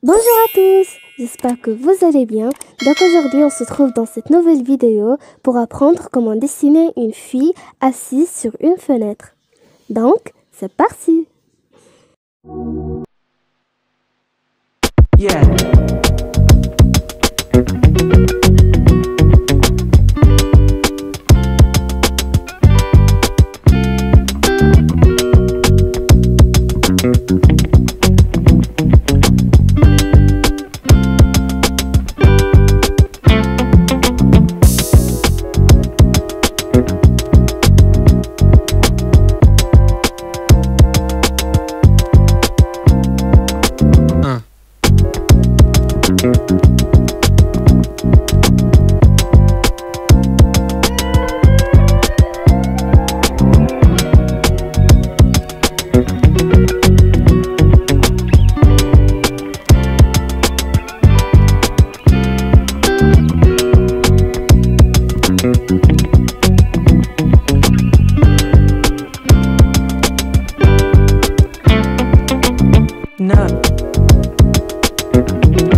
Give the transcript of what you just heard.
Bonjour à tous, j'espère que vous allez bien. Donc aujourd'hui on se trouve dans cette nouvelle vidéo pour apprendre comment dessiner une fille assise sur une fenêtre. Donc c'est parti. Yeah. No.